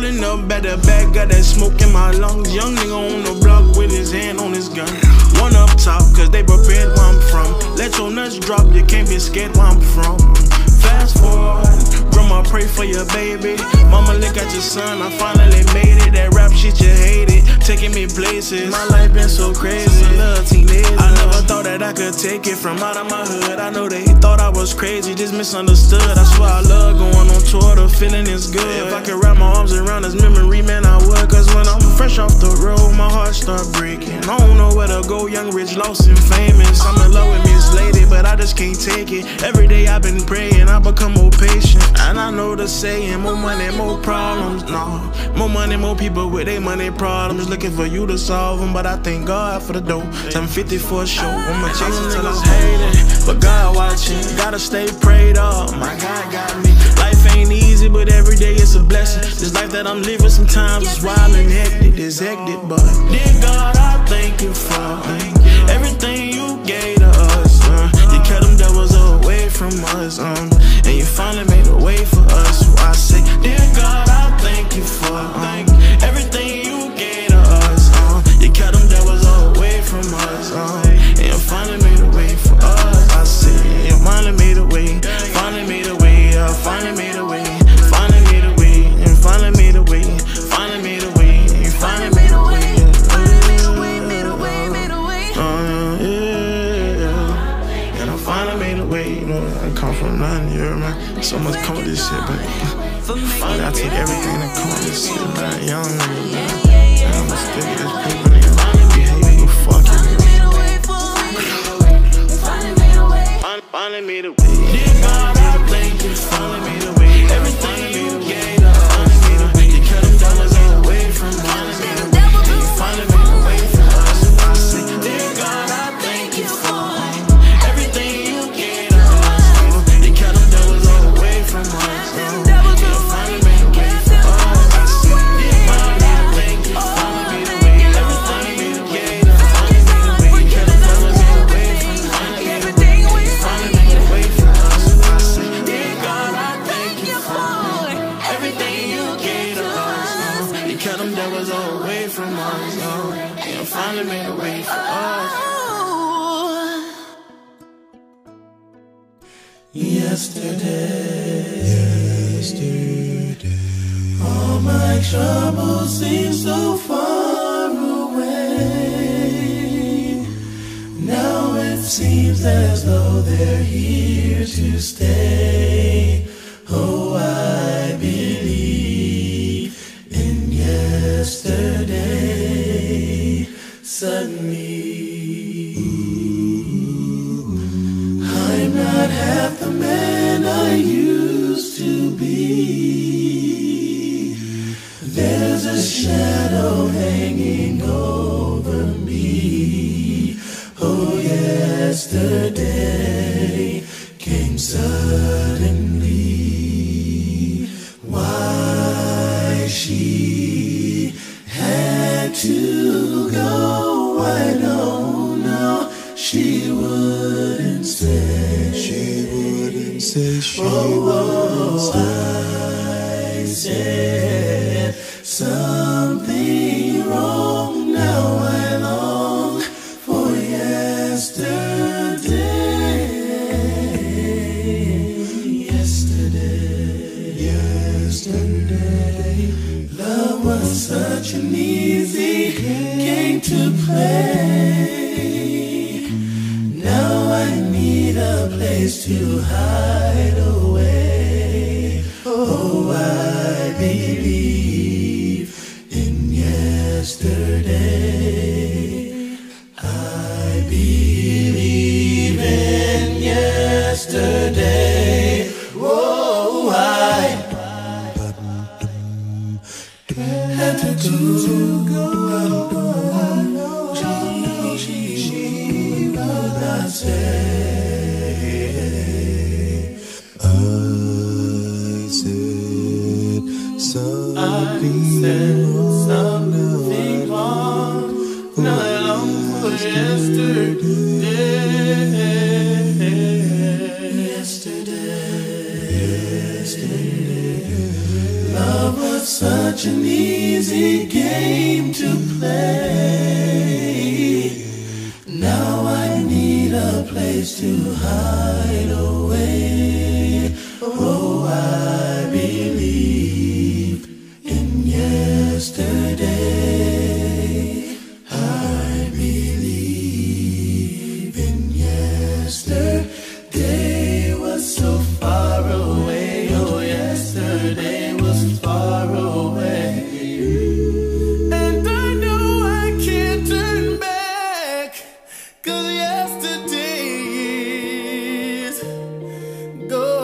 Rolling up at the back, got that smoke in my lungs. Young nigga on the block with his hand on his gun. One up top, cause they prepared where I'm from. Let your nuts drop, you can't be scared where I'm from. Fast forward, grandma pray for your baby. Mama look at your son, I finally made it. That rap shit you hated, taking me places. My life been so crazy, little teenager. I never thought that I could take it from out of my hood. I know they thought I was crazy, just misunderstood. I swear I love going on tour, the feeling is good. If I could wrap my arms around this memory, man, I would. Cause when I'm fresh off the road, my heart start breaking. I don't know where to go, young, rich, lost and famous. I'm in love with Miss Lady, but I just can't take it. Every day I've been praying, I become more patient. And I know the saying, more money, more problems. No, more money, more people with their money problems. Looking for you to solve them, but I thank God for the dough. 750 for a show, I'ma chase it till I'm hating. But God watching, gotta stay prayed up. My God got me. Life ain't easy, but every day it's a blessing. This life that I'm living sometimes is wild and hectic. It's hectic, but dear God, I thank you for everything you gave to us. You kept them devils away from us, and you finally made a way for us. So I say, dear God, I thank you for everything you gave to us. You kept them devils away from us, and you finally made a way for us. I say, you finally made a way, finally made a way, finally made a way, finally made a way, and finally made a way, finally made a way, and finally made a way. You know, I come from nothing, you hear me? So much come with this shit, but finally I take everything that come with this shit, man. Young nigga, man. And I'ma stick with this paper, nigga. You hate me, you fuck it, nigga. Finally made a way. Dear God, I thank you, finally made a way. Everything you gave to us, you kept them dollars away from us. You finally made a way for us. I say, dear God, I thank you for everything you gave to us. You kept them devils away from us. You finally made a way for us. I say, dear God, I thank you, finally made a way. Everything you gave to us, finally made a way. You kept them devils away from us. You finally made a way for us. I say, dear God, I thank you for everything you gave to us. You kept them devils away from us. You finally made a way for us. Yesterday, all my troubles seem so far away. Now it seems as though they're here to stay. Oh, I believe in yesterday. Suddenly, I'm not half the man I used to be. There's a shadow hanging over me. Oh, yesterday came suddenly. Why she had to go, I don't know. She wouldn't say. She wouldn't say. She wouldn't say. I said something wrong. Now I long for yesterday. Yesterday, love was such an easy game to play. Now I need a place to hide away. Oh, I believe in yesterday. I believe in yesterday. Oh, I had to go. She would not say. I said something wrong. Now I long for yesterday. Love was was such an easy game to play. Now I need a place to hide away. Oh, I believe in yesterday. I believe in yesterday was so far away. Oh, yesterday was far away. And I know I can't turn back, 'cause yesterday is gone.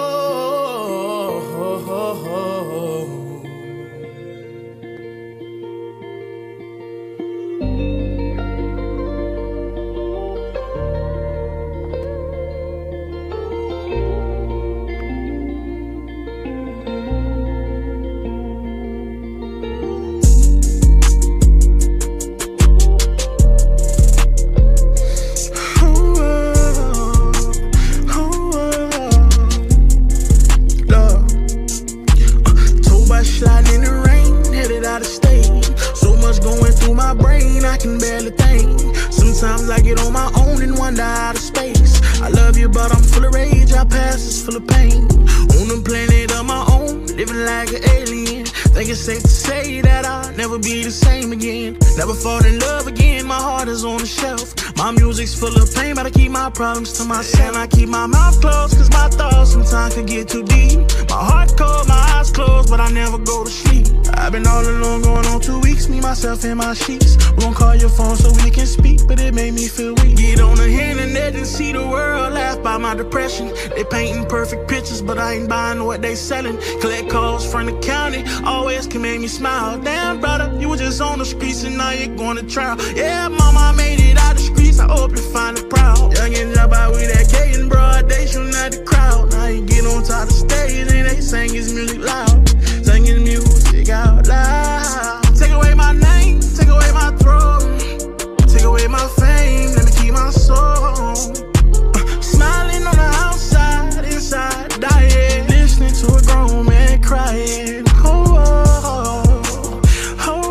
Sliding in the rain, headed out of state. So much going through my brain, I can barely think. Sometimes I get on my own and wander out of space. I love you, but I'm full of rage, our past is full of pain. On a planet of my own, living like an alien. Think it's safe to say that I'll never be the same again. Never fall in love again, my heart is on the shelf. My music's full of pain, but I keep my problems to myself. I keep my mouth closed, 'cause my thoughts sometimes can get too deep. My heart cold, my eyes closed, but I never go to sleep. I've been all alone going on 2 weeks, me, myself, and my sheets. Won't call your phone so we can speak, but it made me feel weak. Get on the internet and see the world laugh by my depression. They painting perfect pictures, but I ain't buying what they selling. Collect calls from the county, always can make me smile. Damn, brother, you were just on the streets and now you're going to trial. Yeah, mama, I made it out the streets, I hope you find it proud. Young and jump out with that K and broad, they shooting at the crowd. Now you get on top of the stage and they sing his music loud. Sing his music out loud. Take away my name, take away my throne. Take away my fame, let me keep my soul. Smiling on the outside, inside dying. Listening to a grown man crying. Oh, oh, oh, oh,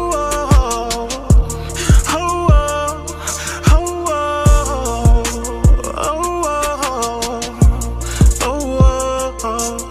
oh, oh, oh, oh, oh.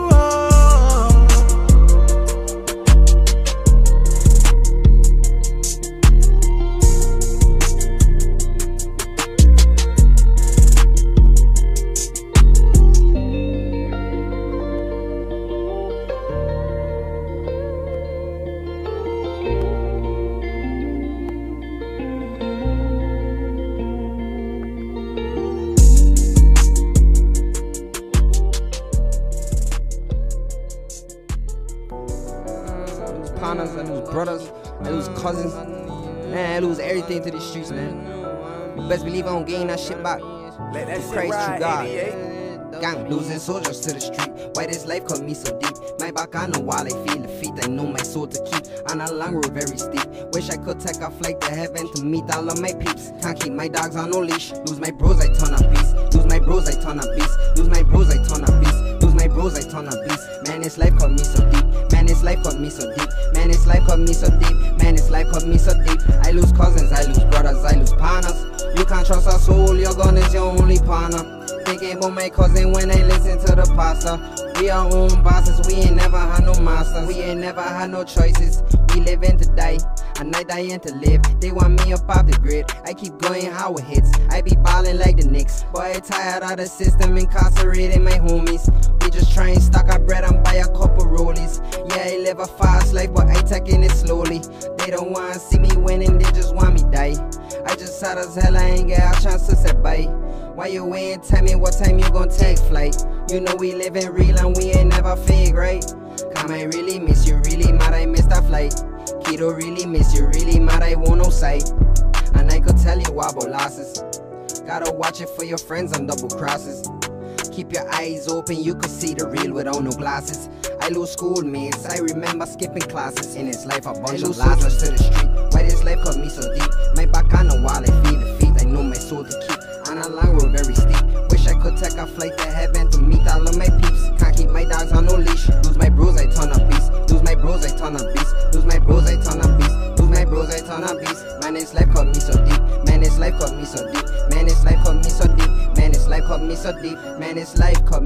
partners, I lose brothers, I lose cousins. Man, I lose everything to these streets, man. But best believe I don't gain that shit back. Let that Christ, ride, you God. 88. Gang, losing soldiers to the street. Why this life cut me so deep? My back, I know while I feel the feet. I know my soul to keep. On a long road, very steep. Wish I could take a flight to heaven to meet all of my peeps. Can't keep my dogs on no leash. Lose my bros, I turn a beast. Lose my bros, I turn a beast. Lose my bros, I turn a beast. Lose my bros, I turn a beast. Man, this life cut me so deep. Man, this life cut me so deep. Man, this life cut me so deep. Man, this life cut me so deep. I lose cousins, I lose brothers, I lose partners. You can't trust a soul, your gun is your only partner. Thinking about my cousin when I listen to the pastor. We our own bosses, we ain't never had no masters. We ain't never had no choices. We living to die, and I dying to live. They want me up off the grid. I keep going how it hits. I be ballin' like the Knicks. Boy, I tired of the system, incarcerating my homies. We just try and stack our bread and buy a couple rollies. Yeah, I live a fast life, but I taking it slowly. They don't wanna see me winning, they just want me die. I just sad as hell, I ain't get a chance to say bye. Why you waiting? Tell me what time you gon' take flight. You know we living real and we ain't never fake, right? Come, I really miss you, really mad I missed that flight. Kiddo, really miss you, really mad I won't no sight. And I could tell you about losses. Gotta watch it for your friends and double crosses. Keep your eyes open, you could see the real without no glasses. I lose schoolmates, I remember skipping classes. In this life a bunch of losers to the street. Why this life cut me so deep? My back on the wall, I feel the feet. I know my soul to keep. On a long road, very steep. Wish I could take a flight to heaven to meet all of my peeps. Can't keep my dogs on no leash. Lose my bros, I turn a beast. Lose my bros, I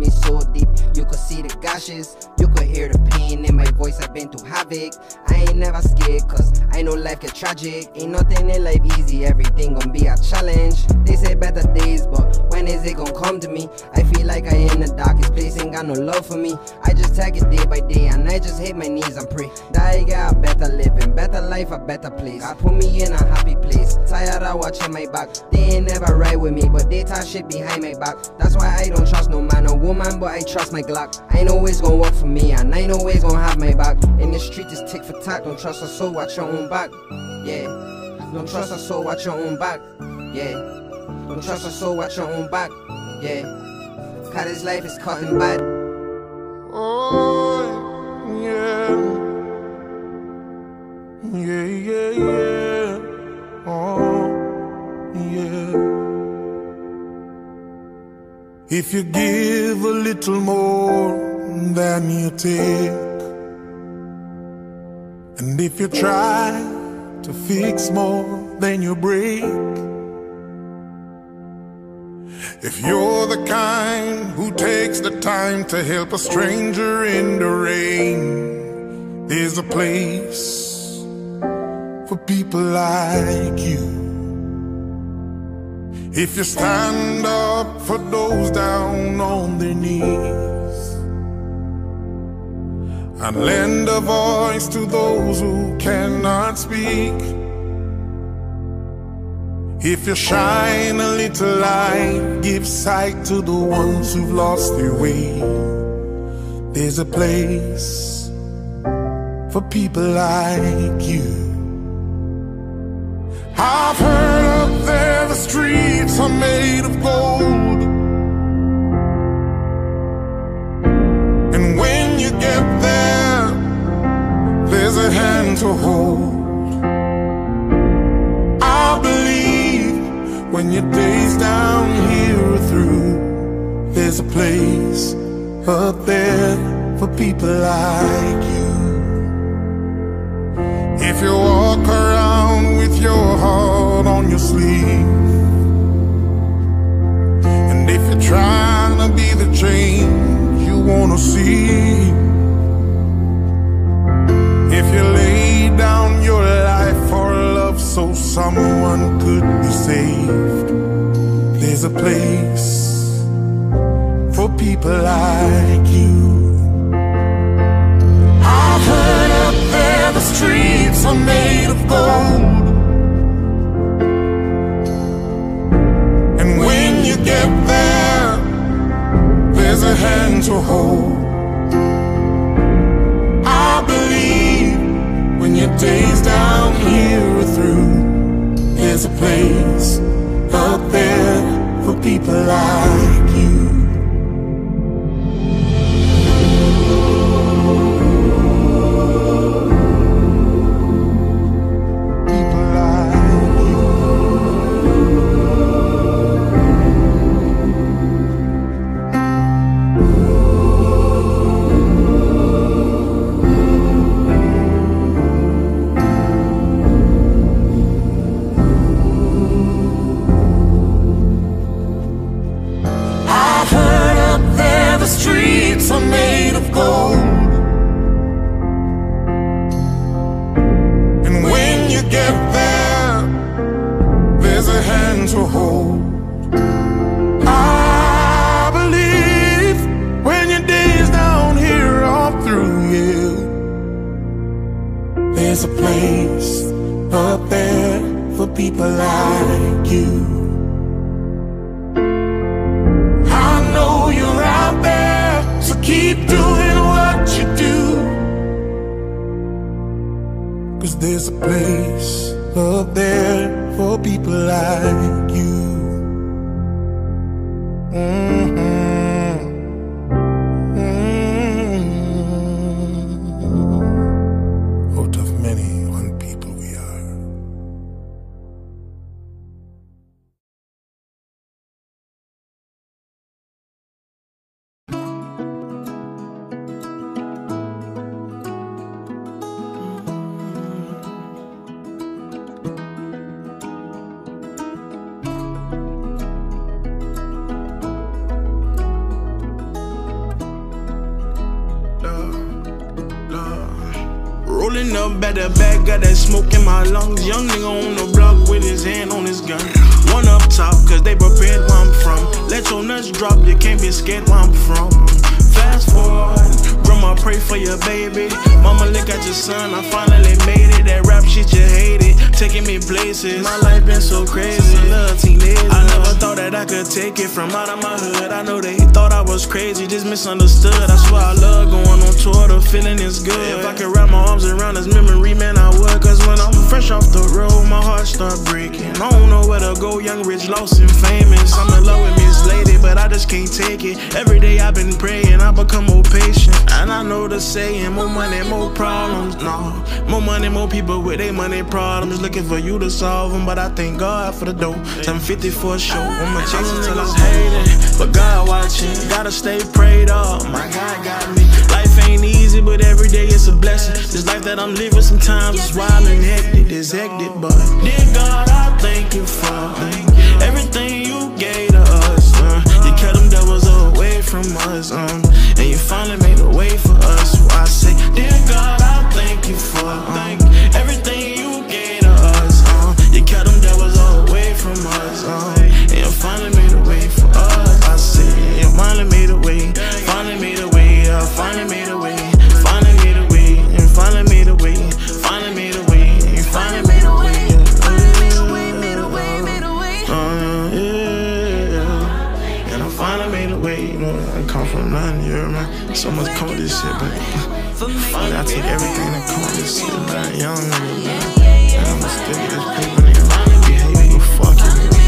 me so deep. You could see the gashes, you could hear the pain in my voice. I've been through havoc. I ain't never scared, cause I know life get tragic. Ain't nothing in life easy, everything gon' be a challenge. They say better days, but when is it gon' come to me? I feel like I in the darkest place, ain't got no love for me. I just take it day by day, and I just hit my knees and pray that I get a better living, better life, a better place. God put me in a happy place. Tired of watching my back. They ain't never right with me, but they talk shit behind my back. That's why I don't trust no man or woman, but I trust my Glock. I know it's gon' work for me, and I know it's gon' have my back. In the street it's tick for tack. Don't trust a soul, watch your own back. Yeah. Don't trust a soul, watch your own back. Yeah. Don't trust a soul, watch your own back. Yeah. Cause this life is cutting bad. Oh, yeah. Yeah, yeah, yeah. Oh, yeah. If you give a little more than you take, and if you try to fix more than you break, if you're the kind who takes the time to help a stranger in the rain, there's a place for people like you. If you stand up for those down on their knees, and lend a voice to those who cannot speak, if you shine a little light, give sight to the ones who've lost their way, there's a place for people like you. I've heard up there the streets are made of gold, and when you get there, there's a hand to hold. I believe when your days down here are through, there's a place up there for people like you. If you walk around with your heart on your sleeve, and if you're trying to be the change you wanna see, if you lay down your life for love so someone could be saved, there's a place for people like you. I've heard up there the streets are made of gold, and when you get there, there's a hand to hold. I believe when your days down here are through, there's a place up there for people like you. There's a place up there for people like you. I know you're out there, so keep doing what you do. 'Cause there's a place up there for people like you. Out of many, one people we are. Rolling up at the back, got that smoke in my lungs. Young nigga on the block with his hand on his gun. One up top, cause they prepared where I'm from. Let your nuts drop, you can't be scared where I'm from. Fast forward, grandma pray for your baby. Mama look at your son, I finally made it. That rap shit you hated, taking me places. My life been so crazy, little teenager. I never thought that I could take it from out of my hood. I know they thought I was crazy, just misunderstood. I swear I love going on tour, the feeling is good. If I could wrap my arms around this memory, man, I would. Cause when I'm fresh off the road, my heart start breaking. I don't know where to go, young, rich, lost and famous. I'm in love with Miss Lady, but I just can't take it. Every day I've been praying, I become more patient. And I know the saying, more money, more problems. No, more money, more people with their money problems. Looking for you to solve them, but I thank God for the dough. 750 for a show, I'ma chase it till I'm hating. But God watching, gotta stay prayed up. My God got me. Life ain't easy, but every day it's a blessing. This life that I'm living sometimes is wild and hectic. It's hectic, but dear God, I thank you for everything you gave to us. You kept them devils away from us, and you finally made a way for us. So I say, dear God, I thank you for everything you gave to us. You kept them devils away from us, and you finally made a way for us. I say, you finally made a way, finally made a way, finally made a way, finally made a way, and finally made a way, finally made a way, and finally made a way. Finally made a way, you know, I come from nothing, you hear me? So much come with this shit, but finally I take everything that come with this shit, man. Young nigga, man. And I'ma still get this paper, nigga. Behave, you fuck you, nigga.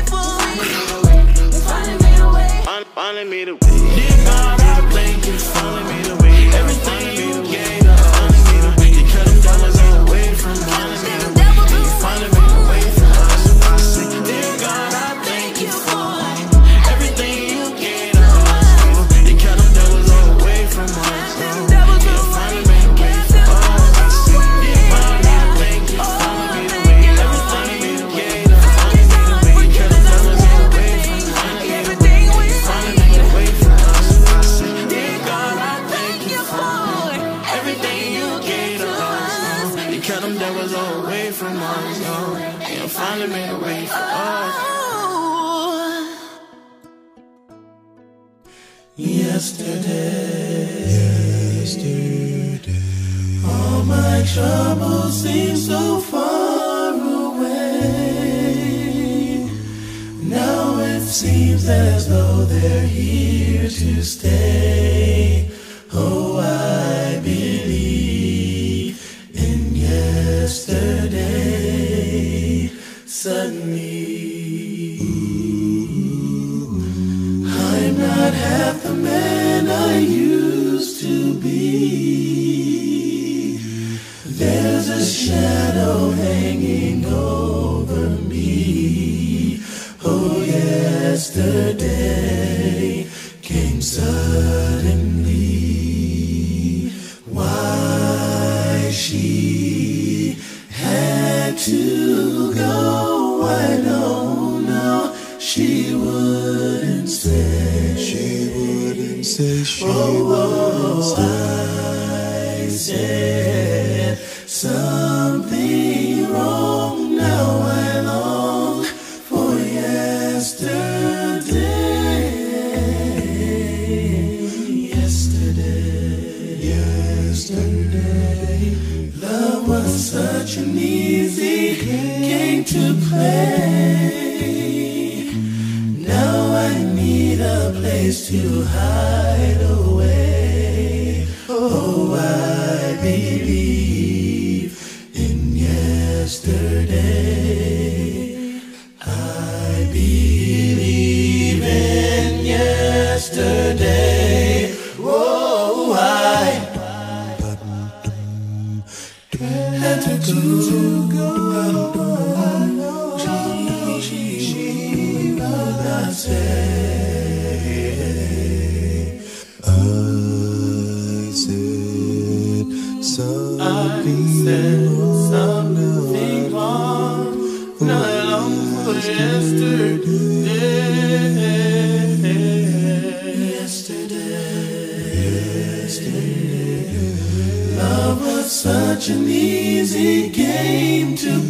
Finally made a way. Dear God, I thank you, finally made a way. Everything you gave, finally made a way. You cut them dollars away from me, finally made a way. And you finally made a way for us. I say, dear God, I thank you for everything you gave to us. You cut them devils away from us. You finally made a way for us. I say, dear God, I thank you, finally made a way. Everything you gave to us, finally made a way. You cut them devils away from us. You finally made a way for us. I say, dear God, I thank you for everything you gave to us. You cut them devils away from us. You finally made a way for us. Yesterday, all my troubles seem so far away. Now it seems as though they're here to stay. Oh, I believe in yesterday. Suddenly, I'm not half the man I used to be. There's a shadow hanging over me. Oh, yesterday came suddenly. Why she had to go, I don't know. She wouldn't say. She wouldn't say. She wouldn't say. I said something wrong. Now I long for yesterday. Yesterday, love was such an easy game to play. Now I need a place to hide away. Oh, I believe in yesterday. I believe in yesterday. Oh, I had to go. She would not say. I said something wrong. Now I long for yesterday. Love was was such an easy game to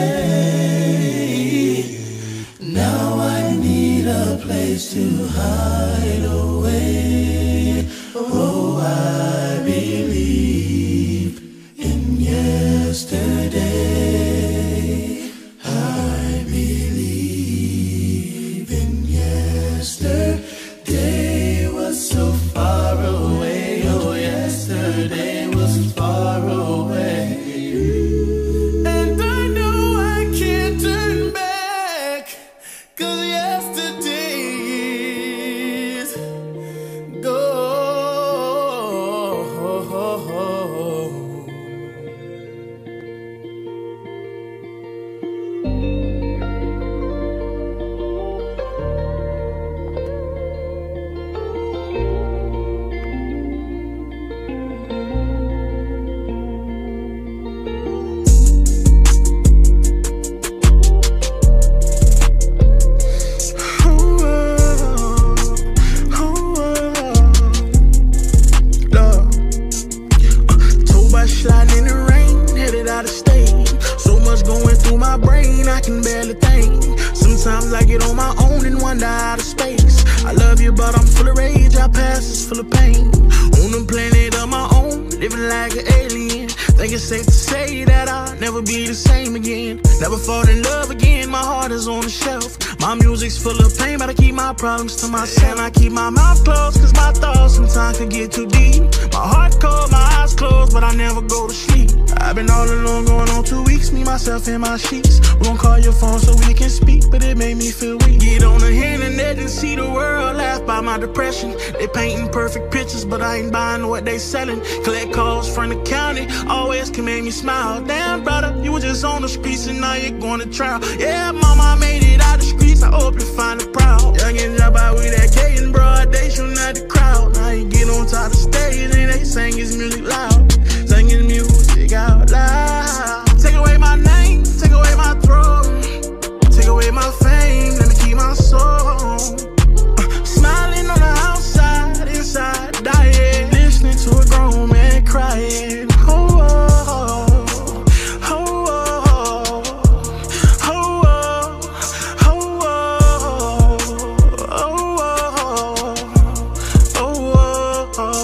play. Now I need a place to hide away. Oh, I believe in yesterday. I believe in yesterday was so far away. Oh, yesterday was far away. And I know I can't turn back, 'cause yesterday is gone. Sliding in the rain, headed out of state. So much going through my brain, I can barely think. Sometimes I get on my own and wander out of space. I love you, but I'm full of rage. Our past is full of pain. On a planet of my own, living like an alien. Think it's safe to say that I'll never be the same again. Never fall in love again, my heart is on the shelf. My music's full of pain, but I keep my problems to myself. And I keep my mouth closed, 'cause my thoughts sometimes can get too deep. My heart cold, my eyes closed, but I never go to sleep. I've been all alone going on 2 weeks, me, myself, and my sheets. We gon' call your phone so we can speak, but it made me feel weak. Get on the internet and see the world laugh by my depression. They painting perfect pictures, but I ain't buying what they selling. Collect calls from the county, always can make me smile. Damn, brother, you were just on the streets and now you're going to trial. Yeah, mama, I made it out the streets, I hope you find it proud. Young and jump out with that K and broad, they shooting at the crowd. Now you get on top of the stage and they sing his music loud. Sing his music out loud. Take away my name, take away my throne, take away my fame, let me keep my soul. Smiling on the outside, inside dying. Listening to a grown man crying. Oh, oh, oh, oh, oh, oh, oh, oh, oh, oh.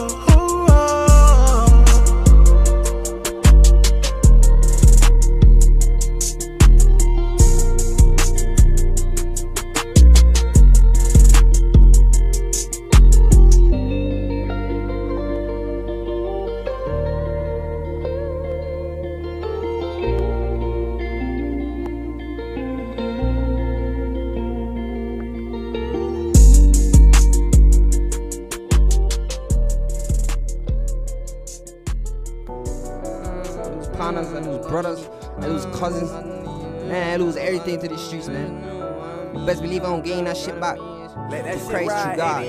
Partners, I lose brothers, I lose cousins, man, I lose everything to the streets, man. Best believe I don't gain that shit back. Christ, true God.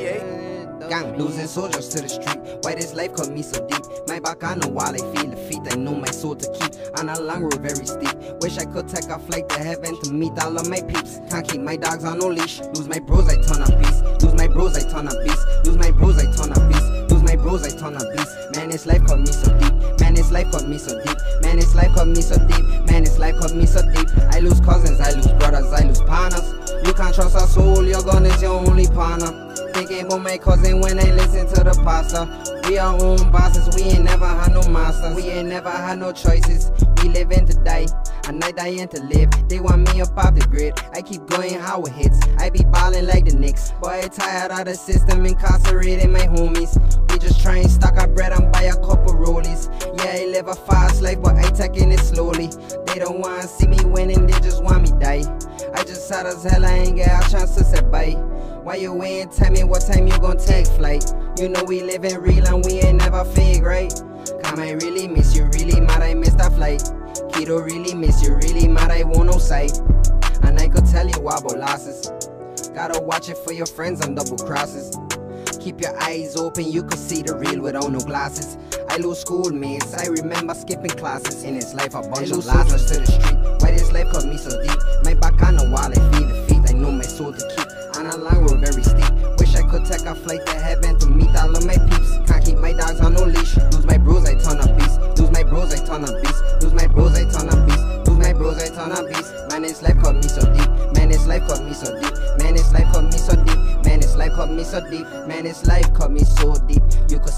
Gang, losing soldiers to the street. Why this life cut me so deep? My back on the wall, I feel the feet. I know my soul to keep. On a long road, very steep. Wish I could take a flight to heaven to meet all of my peeps. Can't keep my dogs on no leash. Lose my bros, I turn a beast. Lose my bros, I turn a beast. Lose my bros, I turn a beast. Lose my bros, I turn a beast. Man, this life cut me so deep. Man, this life cut me so deep. Man, this life cut me so deep. Man, this life cut me so deep. I lose cousins, I lose brothers, I lose partners. You can't trust a soul, your gun is your only partner. Thinking about my cousin when I listen to the pastor. We our own bosses, we ain't never had no masters. We ain't never had no choices. We living to die, and I dying to live. They want me up off the grid. I keep going how it hits. I be ballin' like the Knicks. Boy, I tired of the system, incarcerating my homies. We just try and stack our bread and buy a couple rollies. Yeah, I live a fast life, but I taking it slowly. They don't wanna see me winning, they just want me die. I just sad as hell, I ain't get a chance to say bye. Why you ain't tell me what time you gon' take flight? You know we living real and we ain't never fake, right? Come, I really miss you, really mad I missed that flight. Kiddo, really miss you, really mad I won't no sight. And I could tell you about losses. Gotta watch it for your friends and double crosses. Keep your eyes open, you could see the real without no glasses. I lose schoolmates, I remember skipping classes. In this life a bunch of losses to the street. Why this life cut me so deep? My back on the wall, I feel the feet, I know my soul to keep. On a long road very steep. Wish I could take a flight to heaven to meet all of my peeps. Can't keep my dogs on no leash. Lose my bros, I turn a beast. Lose my bros, I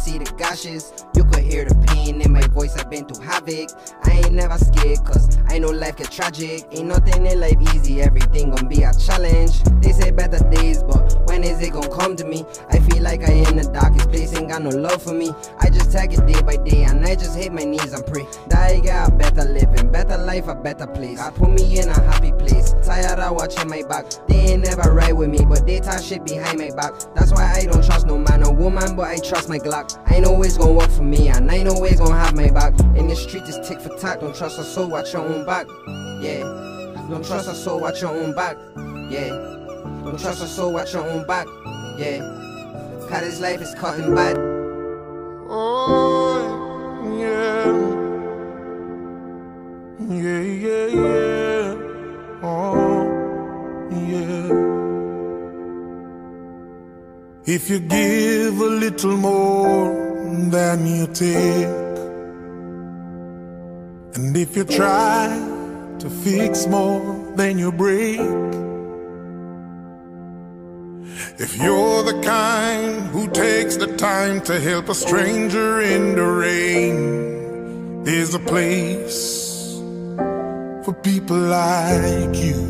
see the gashes. You could hear the pain in my voice, I've been through havoc. I ain't never scared, cause I know life get tragic. Ain't nothing in life easy, everything gon' be a challenge. They say better days, but when is it gon' come to me? I feel like I in the darkest place, ain't got no love for me. I just take it day by day, and I just hit my knees and pray that I get a better living, better life, a better place. God put me in a happy place, tired of watching my back. They ain't never right with me, but they talk shit behind my back. That's why I don't trust no man or woman, but I trust my Glock. I know it's gon' work for me, and I know it's gon' have my back. In the street it's tick for tack, don't trust a soul, watch your own back. Yeah, don't trust a soul, watch your own back. Yeah, don't trust a soul, watch your own back. Yeah, cause this life is cutting bad. Oh, yeah. Yeah, yeah, yeah. Oh, yeah. If you give a little more than you take, and if you try to fix more than you break, if you're the kind who takes the time to help a stranger in the rain, there's a place for people like you.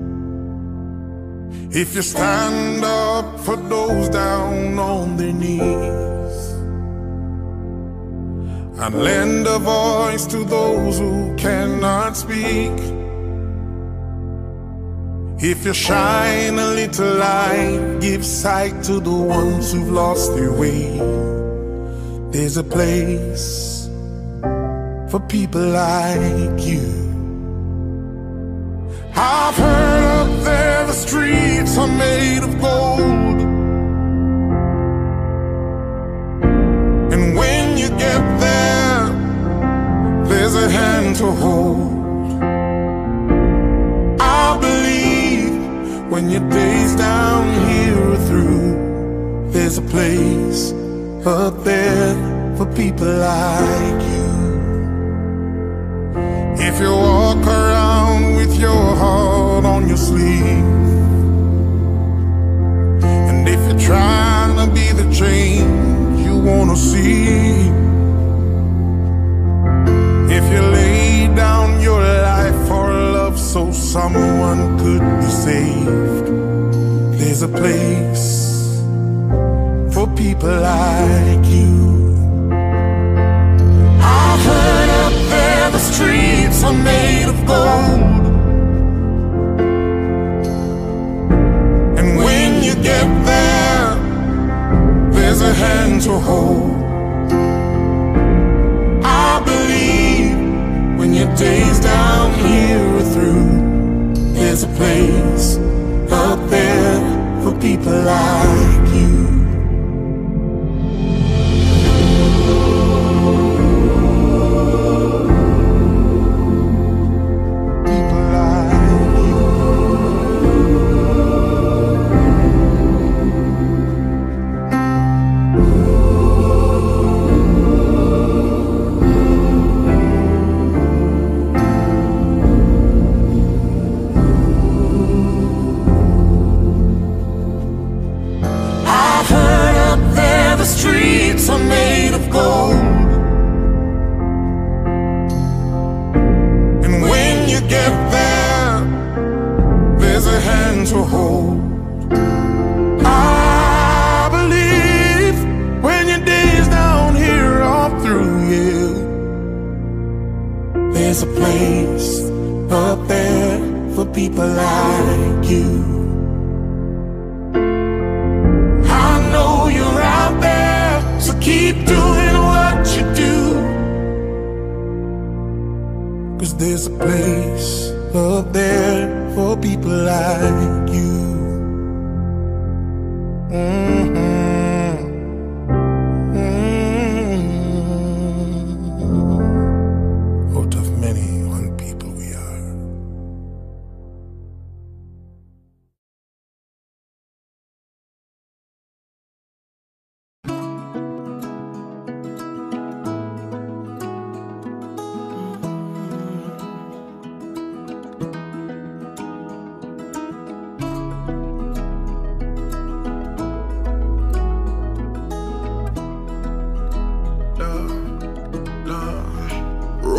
If you stand up for those down on their knees and lend a voice to those who cannot speak, if you shine a little light, give sight to the ones who've lost their way, there's a place for people like you. I've heard up there the streets are made of gold, and when you get there, there's a hand to hold. I believe when your days down here are through, there's a place up there for people like you. If you walk around with your heart on your sleeve, and if you're trying to be the change you wanna see, if you lay down your life for love so someone could be saved, there's a place for people like you. I've heard up there the streets are made of gold, and when you get there, there's a hand to hold. I believe when your days down here are through, there's a place up there for people like you. Streets are made of gold, and when you get there, there's a hand to hold. I believe when your days down here are through, yeah, there's a place up there for people like you. I know you're out there, so keep doing what you do, 'cause there's a place up there for people like you. Out of many, one people we are.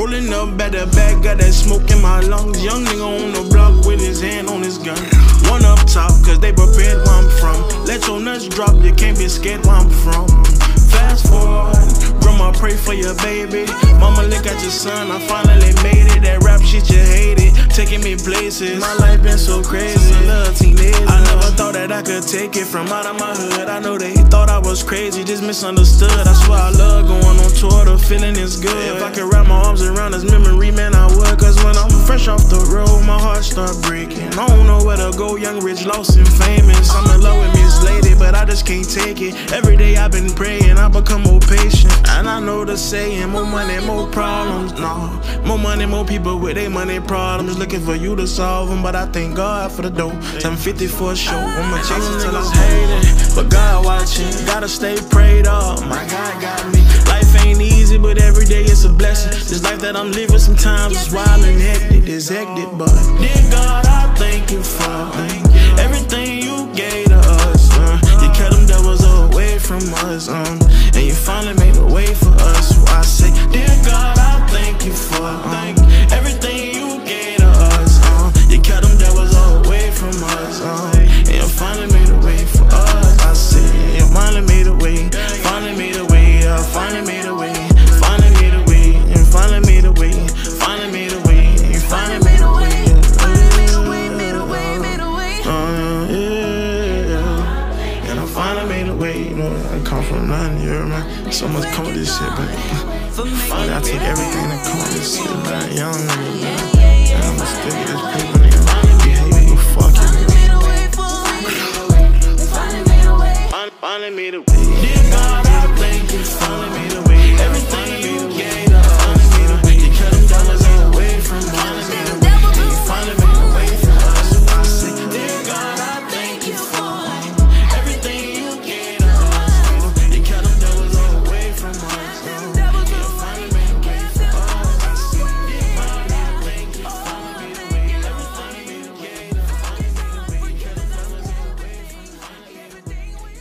Rolling up at the back, got that smoke in my lungs. Young nigga on the block with his hand on his gun. One up top, cause they prepared where I'm from. Let your nuts drop, you can't be scared where I'm from. Fast forward, grandma pray for your baby. Mama look at your son, I finally made it. That rap shit you hated, taking me places. My life been so crazy, little teenager. I never thought that I could take it from out of my hood. I know they thought I was crazy, just misunderstood. I swear I love going on tour, the feeling is good. If I could wrap my arms around this memory, man, I would. Cause when I'm fresh off the road, my heart start breaking. I don't know where to go, young, rich, lost and famous. I'm in love with Miss Lady, but I just can't take it. Every day I've been praying, I become more patient. And I know the saying, more money, more problems. No, more money, more people with their money problems. Looking for you to solve them, but I thank God for the dough. 750 for a show, I'ma chase it till I'm hating. But God watching, gotta stay prayed up. My God got me. Life ain't easy, but every day it's a blessing. This life that I'm living sometimes is wild and hectic, it's hectic. But dear God, I thank you for everything you gave to us. You kept them devils away from us, and you finally made a way for us. So I say, dear God, I thank you for everything you gave to us. You kept them devils away from us, and you finally made a way for us. I say, you finally made a way, finally made a way, finally made a way, finally made a way, and finally made a way, finally made a way, and finally made a way. You know, I come from nothing, you hear me? So much come with this shit, but finally I take everything that come with this shit, man. Young nigga, man. And I'ma stick with this paper, nigga. Behave, you fuck it, nigga. Finally made a way. Dear God, I thank you. Finally made a way. Everything you gave to us. You kept them dollars away from us. You finally made a way for us. I say, dear God, I thank you for everything you gave to us. You kept them dollars away from us. You finally made a way for us. I say, dear God, I thank you. Finally made a way. Everything you gave to us. Finally made a way. You kept them dollars away from us. Finally made a way.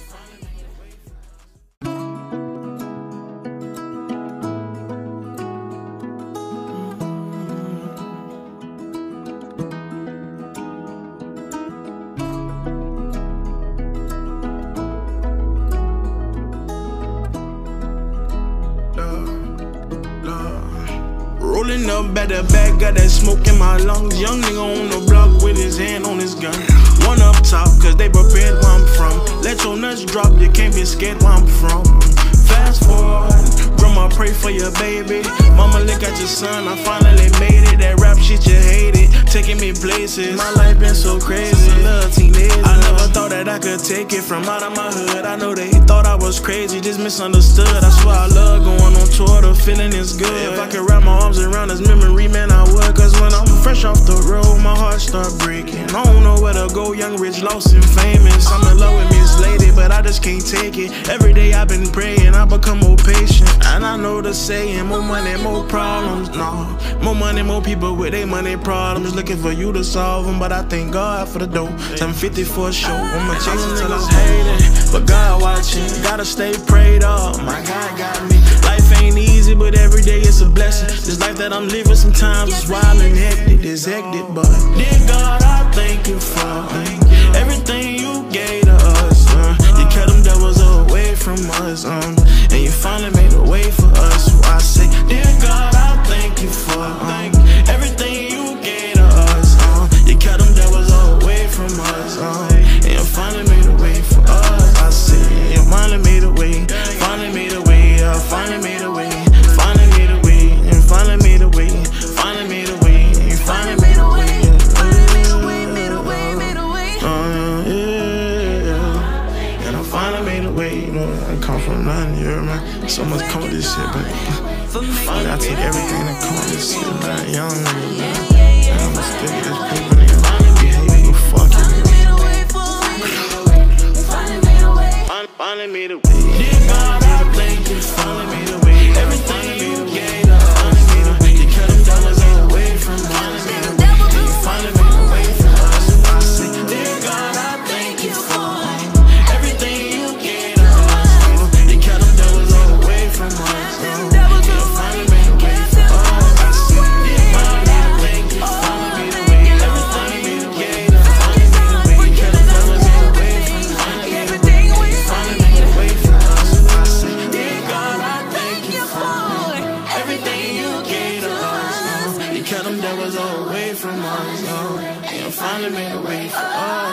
Rolling up at the back, got that smoke in my lungs. Young nigga on the block with his hand on his gun. One up top, cause they prepared where I'm from. Let your nuts drop, you can't be scared where I'm from. Fast forward, grandma pray for your baby. Mama look at your son, I finally made it. That rap shit you hated, taking me places. My life been so crazy, little teenager. I never thought that I could take it from out of my hood. I know they thought I was crazy, just misunderstood. I swear I love going on tour, the feeling is good. If I could wrap my arms around this memory, man, I would. Cause when I'm fresh off the road, my heart start breaking. I don't know where to go, young, rich, lost and famous. I'm in love with Miss Lady, but I just can't take it. Every day I've been praying, I become more patient. And I know the saying, more money, more problems. No, more money, more people with their money problems. Looking for you to solve them, but I thank God for the dough. 750 for a show, I'ma chase it till I'm hating. But God watching, gotta stay prayed up. My God got me. Life ain't easy, but every day it's a blessing. This life that I'm living sometimes is wild and hectic, it's hectic. But dear God, I thank you for everything you gave to us. You kept them devils away from us, and you finally made a way for us. So I say, dear God, I thank you for everything you gave to us. You kept them devils away from us, and you finally made a way for us. I say, you finally made a way, finally made a way, finally made a way, finally made a way, and finally made a way, finally made a way, and finally made a way. Finally made a way, you know, I come from nothing, you hear me? So much come with this shit, but finally I take everything that come with this shit, man. Young nigga, man. And I'ma stick with this paper, nigga. Behave, you fuck it, nigga. Finally made a way. Dear God, I thank you. Finally made a way. Everything you gave to us. You kept them dollars away from us. You finally made a way for us. I say, dear God, I thank you for everything you gave to us. You kept them devils away from us. You finally made a way for us. them devils away from us, and finally made a way for us.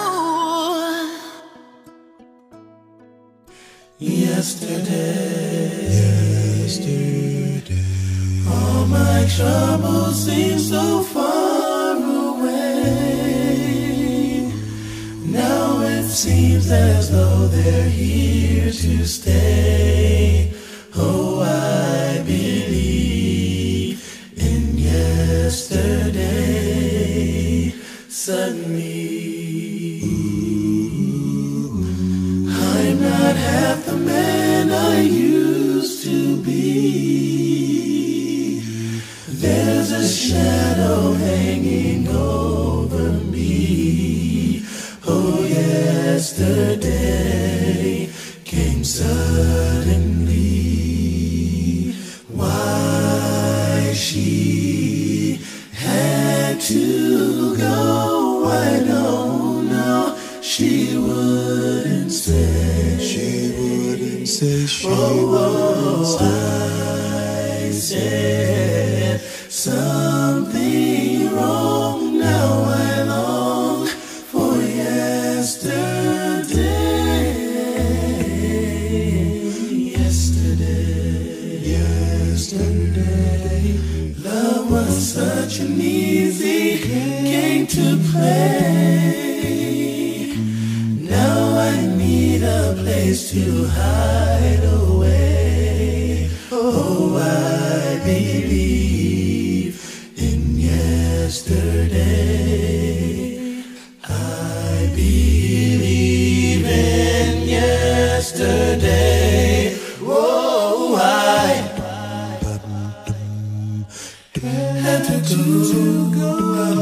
Yesterday, all my troubles seem so far away. Now it seems as though they're here to stay. Oh, I believe in yesterday. Suddenly, I'm not half the man I used to be. There's a shadow hanging over me. Oh, yesterday came suddenly. Why she had to go, I don't know. She wouldn't say. She wouldn't say. She wouldn't say. I said something wrong. Now I long for yesterday. Yesterday, love was such an easy game to play. Now I need a place to hide away. Oh, I believe in yesterday. I believe in yesterday. Oh, I had to go.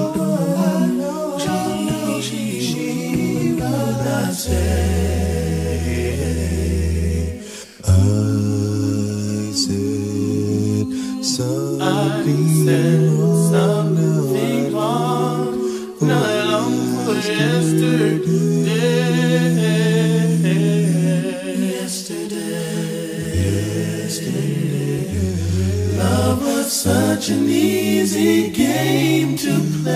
She would not say. I said something wrong. Now I long for yesterday. Love was such an easy game to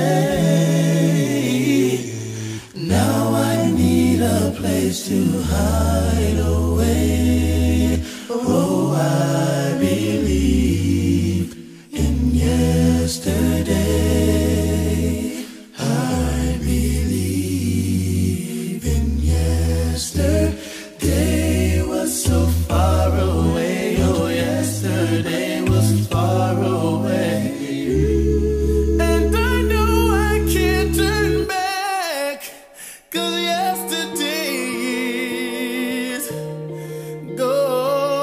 play. Now I need a place to hide away. Oh, I believe in yesterday. I believe in yesterday was so far away. Oh, yesterday was far away. And I know I can't turn back, 'cause yesterday is gone.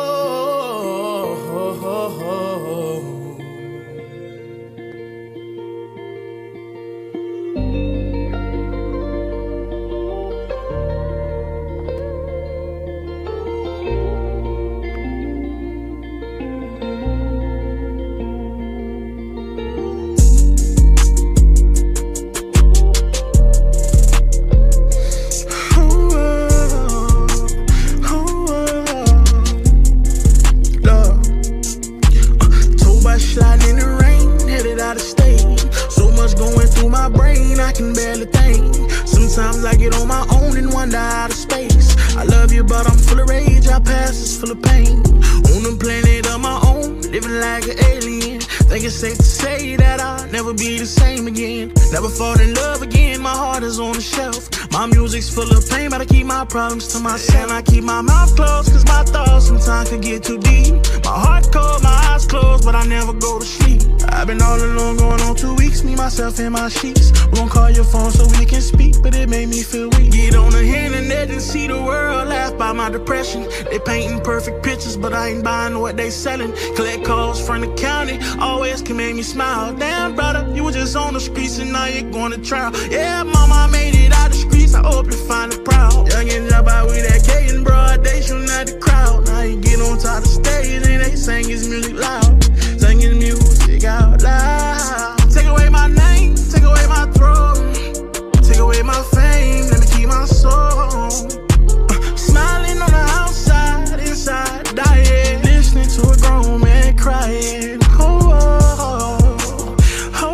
Sliding in the rain, headed out of state. So much going through my brain, I can barely think. Sometimes I get on my own and wander out of space. I love you, but I'm full of rage. Our past is full of pain. On a planet of my own, living like an alien. Think it's safe to say that I'll never be the same again. Never fall in love again, my heart is on the shelf. My music's full of pain, but I keep my problems to myself. I keep my mouth closed, 'cause my thoughts sometimes can get too deep. My heart cold, my eyes closed, but I never go to sleep. I've been all alone going on 2 weeks, me, myself, and my sheets. We gon' call your phone so we can speak, but it made me feel weak. Get on the internet and see the world laugh by my depression. They painting perfect pictures, but I ain't buying what they selling. Collect calls from the county, always can make me smile. Damn, brother, you were just on the streets and now you're going to trial. Yeah, mama, I made it out the streets, I hope you find it proud. Young and jump out with that K and broad, they shooting at the crowd. Now you get on top of the stage and they sing his music loud. Sing his music out loud. Take away my name, take away my throne. Take away my fame, let me keep my soul. Smiling on the outside, inside dying. Listening to a grown man crying. Oh, oh, oh,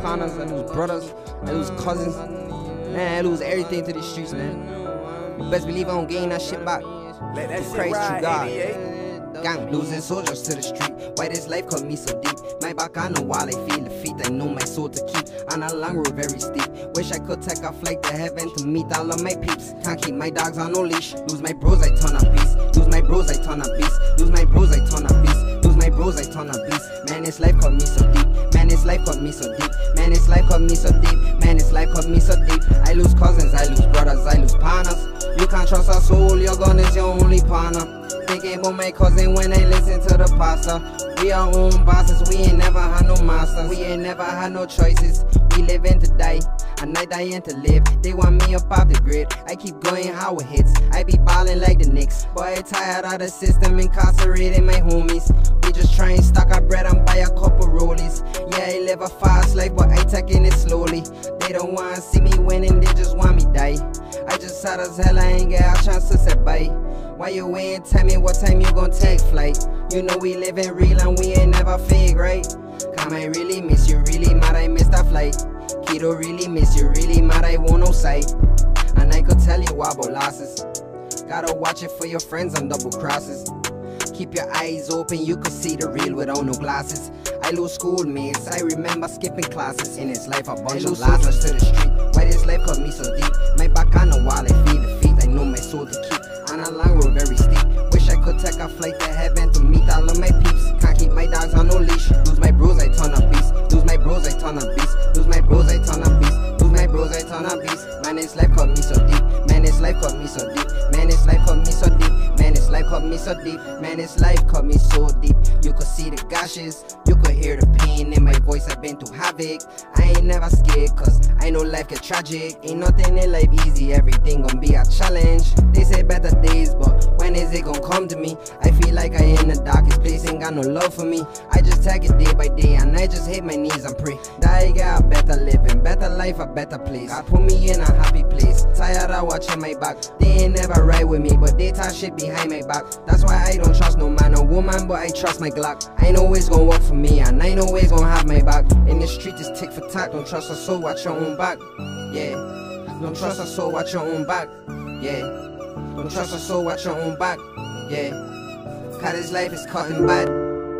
partners, I lose brothers, I lose cousins. Man, I lose everything to these streets, man. You best believe I don't gain that shit back. Let that shit Christ, ride, you God. 88. Gang losing soldiers to the street. Why this life cut me so deep? My back on the wall, I feel the feet. I know my soul to keep. On a long road, very steep. Wish I could take a flight to heaven to meet all of my peeps. Can't keep my dogs on no leash. Lose my bros, I turn a beast. Lose my bros, I turn a beast. Lose my bros, I turn a beast. Lose my bros, I turn a beast. Man, this life cut me so deep. Man, this life cut me so deep. Man, this life cut me so deep. Man, this life cut me so deep. I lose cousins, I lose brothers, I lose partners. You can't trust a soul, your gun is your only partner. Thinking about my cousin when I listen to the pastor. We our own bosses, we ain't never had no master. We ain't never had no choices. We living to die, and I dying to live. They want me up off the grid. I keep going how it hits. I be ballin' like the Knicks. Boy, I tired of the system, incarcerating my homies. We just try and stack our bread and buy a couple rollies. Yeah, I live a fast life, but I taking it slowly. They don't wanna see me winning, they just want me die. I just sad as hell, I ain't get a chance to say bye. Why you ain't tell me what time you gon' take flight? You know we living real and we ain't never fake, right? Come, I really miss you, really mad I missed that flight. Kiddo, really miss you, really mad I won't no sight. And I could tell you about losses. Gotta watch it for your friends and double crosses. Keep your eyes open, you could see the real without no glasses. I lose schoolmates, I remember skipping classes. In this life a bunch of losers to the street. Why this life cut me so deep? My back on the wall, I feel the feet. I know my soul to keep. On a long road, very steep. Wish I could take a flight to heaven to meet all of my peeps. Can't keep my dogs on no leash. Lose my bros, I turn a beast. Lose my bros, I turn a beast. Lose my bros, I turn a beast. Lose my bros, I turn a beast. Man, this life cut me so deep. Man, this life cut me so deep. Man, this life cut me so deep. Man, this life cut me so deep. Man, this life cut me so deep. You could see the gashes, you could hear the pain in my voice. I've been through havoc. I ain't never scared, cause I know life get tragic. Ain't nothing in life easy, everything gon' be a challenge. They say better days, but when is it gon' come to me? I feel like I in the darkest place, ain't got no love for me. I just take it day by day, and I just hit my knees and pray that I get a better living, better life, a better place. God put me in a happy place. Tired of watching my back. They ain't never right with me, but they talk shit behind my back. That's why I don't trust no man or woman, but I trust my Glock. I know it's gon' work for me, and I know it's gon' have my back. In the street it's tick for tack. Don't trust a soul, watch your own back. Yeah. Don't trust a soul, watch your own back. Yeah. Don't trust a soul, watch your own back. Yeah. Cause this life is cutting bad.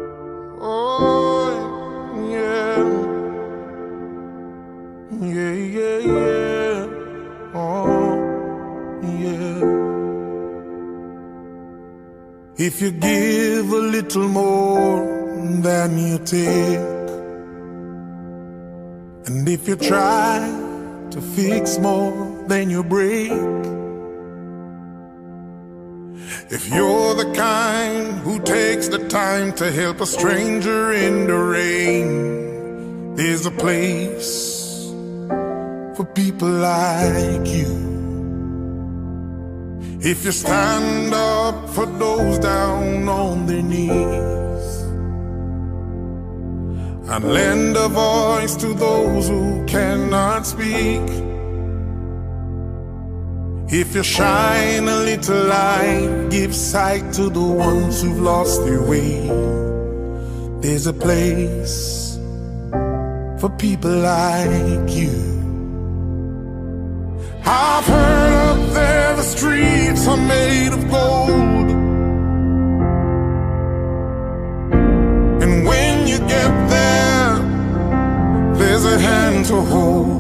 Oh, yeah. Yeah, yeah, yeah. Oh, yeah. If you give a little more than you take, and if you try to fix more than you break, if you're the kind who takes the time to help a stranger in the rain, there's a place for people like you. If you stand up for those down on their knees and lend a voice to those who cannot speak, if you shine a little light, give sight to the ones who've lost their way, there's a place for people like you. I've heard up there the streets are made of gold, and when you get there, there's a hand to hold.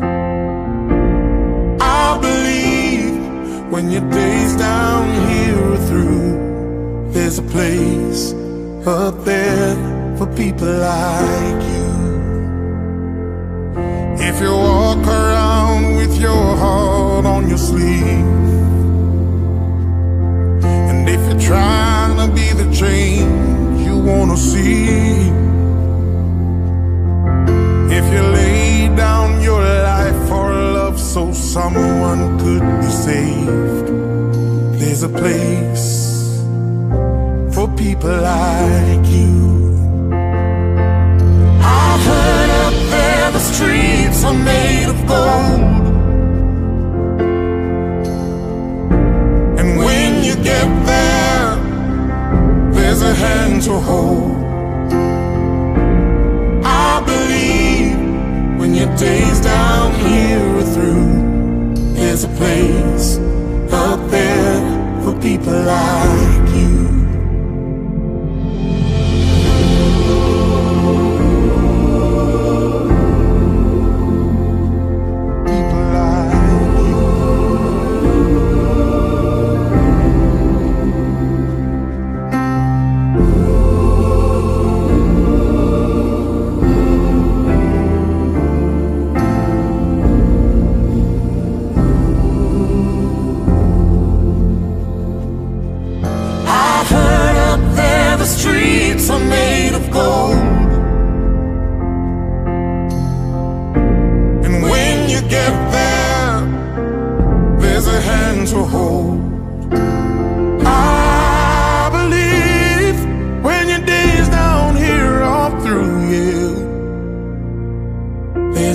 I believe when your days down here are through, there's a place up there for people like you. If you walk around with your heart on your sleeve, and if you're trying to be the change you wanna see, if you lay down your life for love so someone could be saved, there's a place for people like you. I've heard up there the streets are made of gold, and when you get there, there's a hand to hold. I believe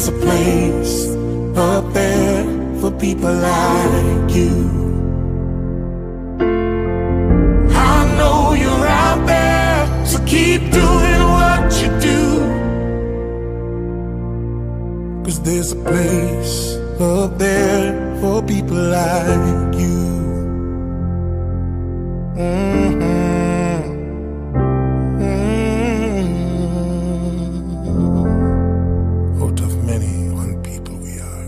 there's a place up there for people like you. I know you're out there, so keep doing what you do. 'Cause there's a place up there for people like you. Out of many, one people we are.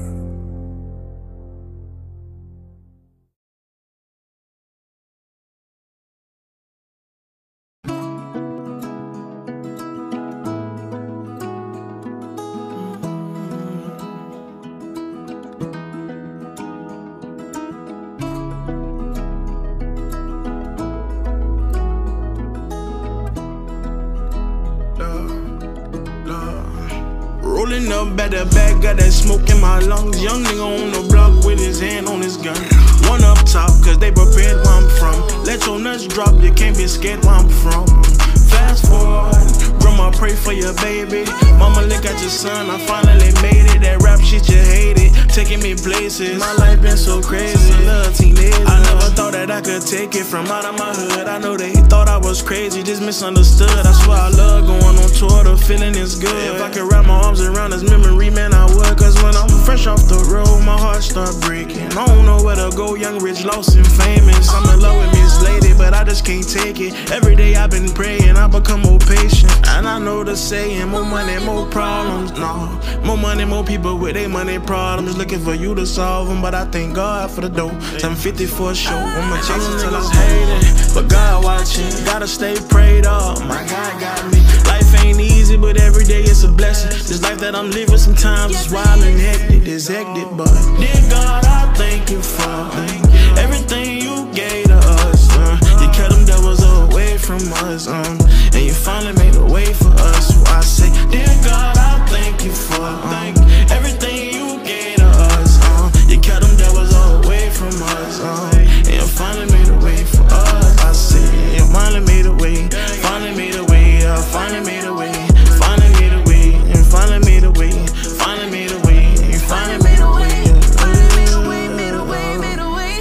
Rolling up at the back, got that smoke in my lungs. Young nigga on the block with his hand on his gun. One up top, cause they prepared where I'm from. Let your nuts drop, you can't be scared where I'm from. Fast forward, grandma pray for your baby. Mama look at your son, I finally made it. That rap shit you hated, taking me places. My life been so crazy, little teenager. I never thought that I could take it from out of my hood. I know they thought I was crazy, just misunderstood. I swear I love going on tour, the feeling is good. If I could wrap my arms around this memory, man, I would. Cause when I'm fresh off the road, my heart start breaking. I don't know where to go, young, rich, lost and famous. I'm in love with Miss Lady, but I just can't take it. Every day I've been praying, I become more patient. And I know the saying, more money, more problems. No, more money, more people with their money problems. Looking for you to solve them, but I thank God for the dough. 750 for a show, I'ma chase it till I'm hating. But God watching, gotta stay prayed up. My God got me. Life ain't easy, but every day it's a blessing. This life that I'm living sometimes is wild and hectic, it's hectic. But dear God, I thank you for everything you gave to us. You kept them devils away from us, and you finally made a way for us. So I say, dear God, I thank you for everything you gave to us. You kept them devils away from us, and you finally made a way for us. I say, you finally made a way, finally made a way, finally made a way, finally made a way, and finally made a way, finally made a way, and finally made a way, finally made a way, made a way, made a way.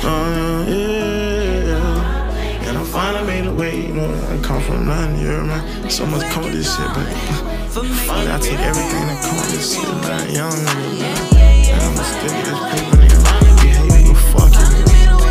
Yeah, and I finally made a way. You know, I come from nothing, you hear me? So much come with this shit, but finally I take everything that come with this shit, man. Young nigga, man. And I'ma stick with this paper, nigga. Behave, you fuck you, nigga.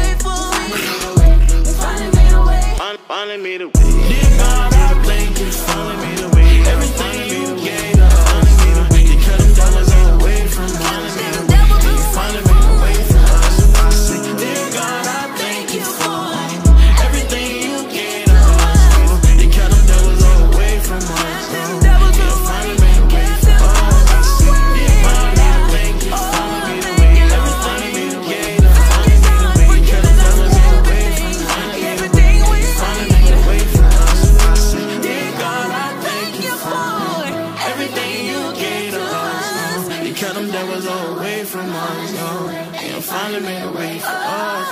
Finally made a way. Dear God, I thank you. Finally made a way. Everything you gave to us. You cut them dollars away from us. You finally made a way for us. I say, dear God, I thank you for everything you gave to us. You cut them dollars away from us. You finally made a way for us. I say, dear God, I thank you. Finally made a way. Everything you gave to us. Finally made a way. You cut them dollars away from us. Finally made a way for us. I say, dear God, I thank you for everything you gave to us. You cut them devils away from us. You finally made a way for us.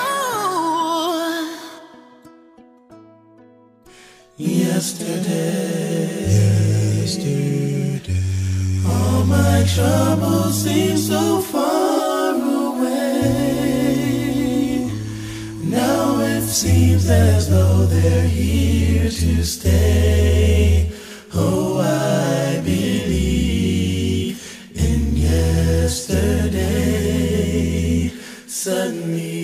Yesterday, all my troubles seem so far away. Now it seems as though they're here to stay. Oh, I believe in yesterday. Suddenly,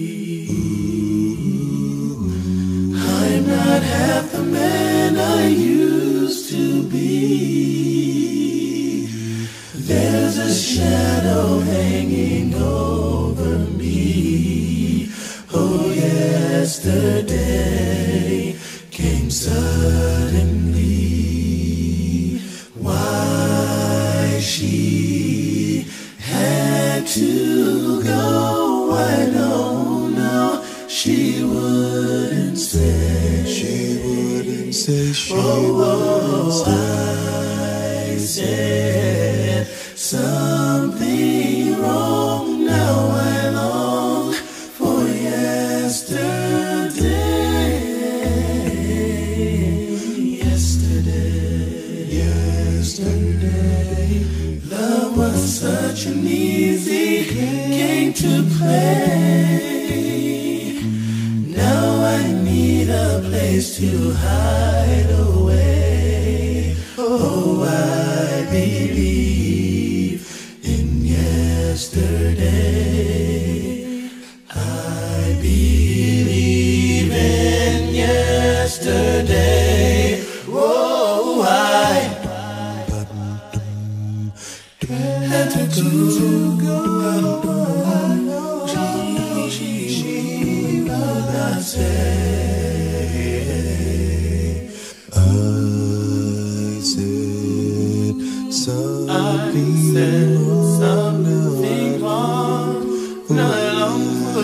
I'm not half the man I used to be. There's a shadow hanging over me. Oh, yesterday came suddenly. Why she had to go, I don't know. She wouldn't say. She wouldn't say. She wouldn't say. I said something wrong. Now I long for yesterday. Yesterday, love was such an easy game to play. Now I need a place to hide away. Oh, I believe in yesterday. I believe in yesterday. Oh, I had to go. She would not say. I said something wrong. Not long for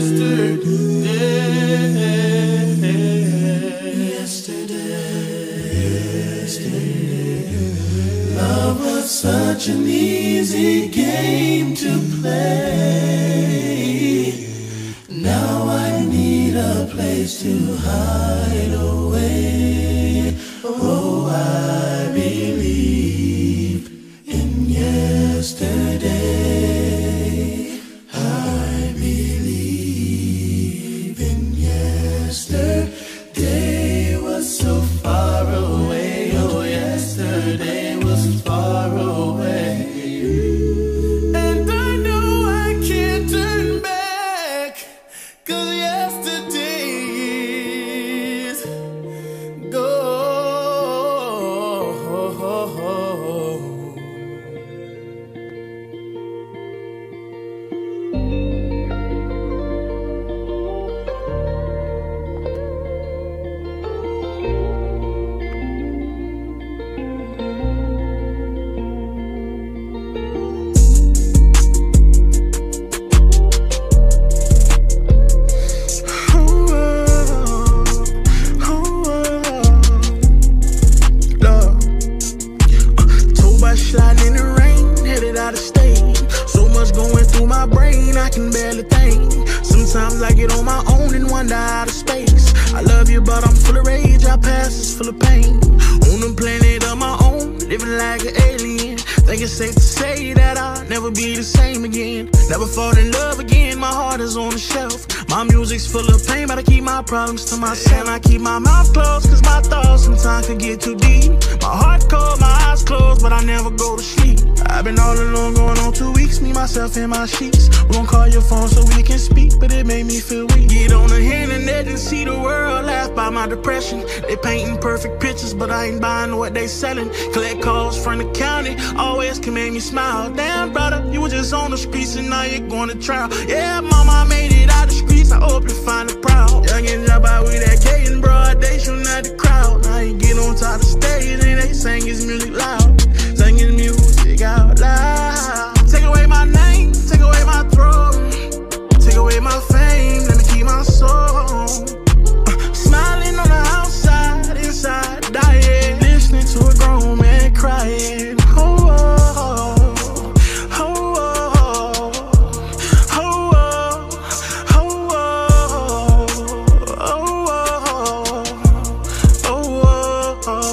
yesterday. Love was such an easy game to play. Now I need a place to hide away. Oh, I believe in yesterday. I believe in yesterday was so far away. Oh, yesterday was far away. And I know I can't turn back, 'cause yesterday is gone. Sliding in the rain, headed out of state. So much going through my brain, I can barely think. Sometimes I get on my own and wander out of space. I love you, but I'm full of rage, our past is full of pain. On a planet of my own, living like an alien. Think it's safe to say that I'll never be the same again. Never fall in love again, my heart is on the shelf. My music's full of pain, but I keep my problems to myself. And I keep my mouth closed, 'cause my thoughts sometimes can get too deep. My heart cold, my eyes closed, but I never go to sleep. I've been all alone going on 2 weeks, me, myself, and my sheets. We gon' call your phone so we can speak, but it made me feel weak. Get on the internet and see the world laugh by my depression. They painting perfect pictures, but I ain't buying what they selling. Collect calls from the county, always can make me smile. Damn, brother, you were just on the streets and now you're going to trial. Yeah, mama, I made it out the streets, I hope you find it proud. Young and job out with that K and broad, they shooting at the crowd. Now you get on top of the stage and they sing his music loud. Sing his music out loud. Take away my name, take away my throne. Take away my fame, let me keep my soul. Smiling on the outside, inside dying. Listening to a grown man crying. Oh, oh, oh, oh, oh, oh, oh, oh, oh.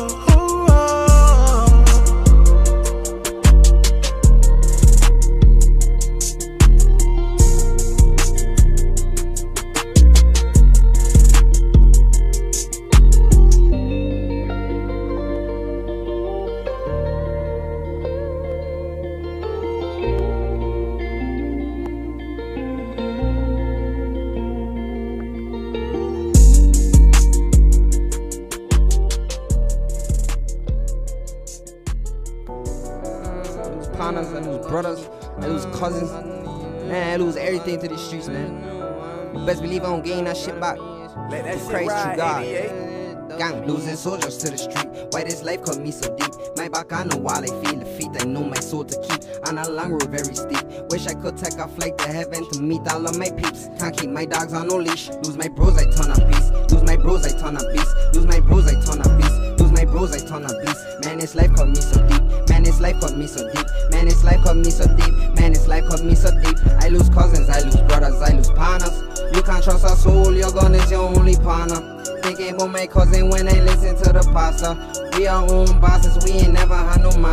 Partners, I lose brothers, I lose cousins, man, I lose everything to the streets, man. You best believe I don't gain that shit back. Through Christ, through God. Gang, losing soldiers to the street. Why this life cut me so deep? My back on the wall, I feel defeat. I know my soul to keep. On a long road, very steep. Wish I could take a flight to heaven to meet all of my peeps. Can't keep my dogs on no leash. Lose my bros, I turn a beast. Lose my bros, I turn a beast. Lose my bros, I turn a beast. Lose my bros, I turn a beast. Man, this life cut me so deep. Man, this life cut me so deep. Man, this life cut me so deep. Man, this life cut me so deep. I lose cousins, I lose brothers, I lose partners. You can't trust a soul, your gun is your only partner. Thinking about my cousin when I listen to the pastor. We our own bosses, we ain't never had no master.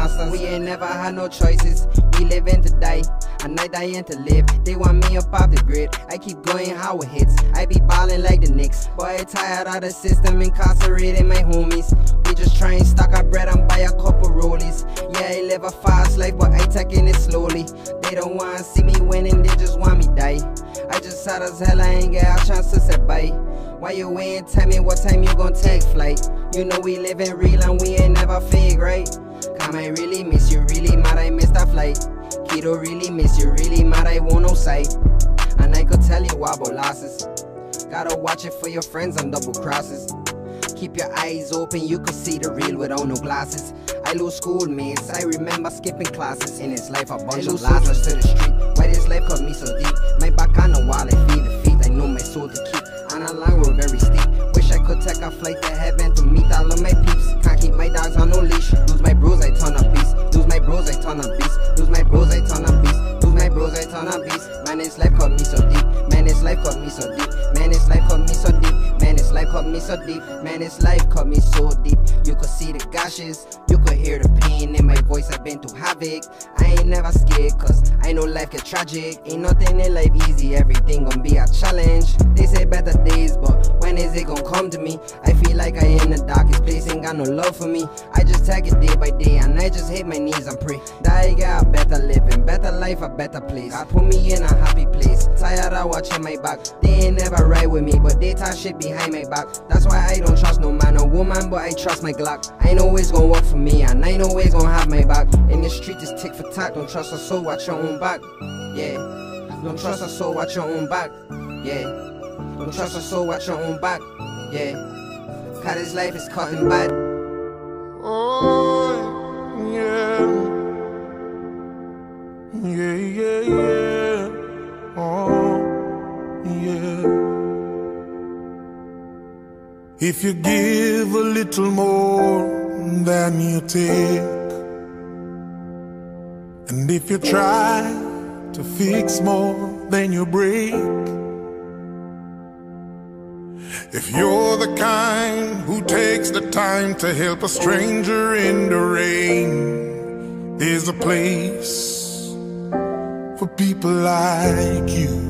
masters. We ain't never had no choices. We living to die, and I dying to live. They want me up off the grid. I keep going how it hits. I be ballin' like the Knicks. Boy, I tired of the system, incarcerating my homies. We just try and stack our bread and buy a couple rollies. Yeah, I live a fast life, but I taking it slowly. They don't wanna see me winning, they just want me die. I just sad as hell, I ain't get a chance to say bye. Why you ain't tell me what time you gon' take flight? You know we living real and we ain't never fake, right? Come, I really miss you, really mad I missed that flight. Kiddo, really miss you, really mad I won't no sight. And I could tell you about losses. Gotta watch it for your friends and double crosses. Keep your eyes open, you could see the real without no glasses. I lose schoolmates, I remember skipping classes. In this life a bunch of losses to the street. Why this life cut me so deep? My back on the wall, I feel the feet, I know my soul to keep. On a long road very steep. Wish I could take a flight to heaven to meet all of my peeps. Can't keep my dogs on no leash. Lose my bros, I turn a beast. Lose my bros, I turn a beast. Lose my bros, I turn a beast. Lose my bros, I turn a beast. Man, this life cut me so deep. Man, this life cut me so deep. Man, this life cut me so deep. Man, this life cut me so deep. Man, this life cut me so deep. You could see the gashes, you could hear the pain in my voice. I've been through havoc. I ain't never scared, cause I know life get tragic. Ain't nothing in life easy, everything gon' be a challenge. They say better days, but when is it gon' come to me? I feel like I in the darkest place, ain't got no love for me. I just take it day by day, and I just hit my knees and pray that I get a better living, better life, a better place. God put me in a happy place. Tired of watching my back. They ain't never right with me, but they talk shit behind my back. That's why I don't trust no man or woman, but I trust my Glock. I know it's gon' work for me, and I know it's gon' have my back. In the street it's tick for tack. Don't trust a soul, watch your own back. Yeah. Don't trust a soul, watch your own back. Yeah. Don't trust a soul, watch your own back. Yeah. Cause this life is cutting bad. Oh, yeah. Yeah, yeah, yeah. Oh, yeah. If you give a little more than you take, and if you try to fix more than you break, if you're the kind who takes the time to help a stranger in the rain, there's a place for people like you.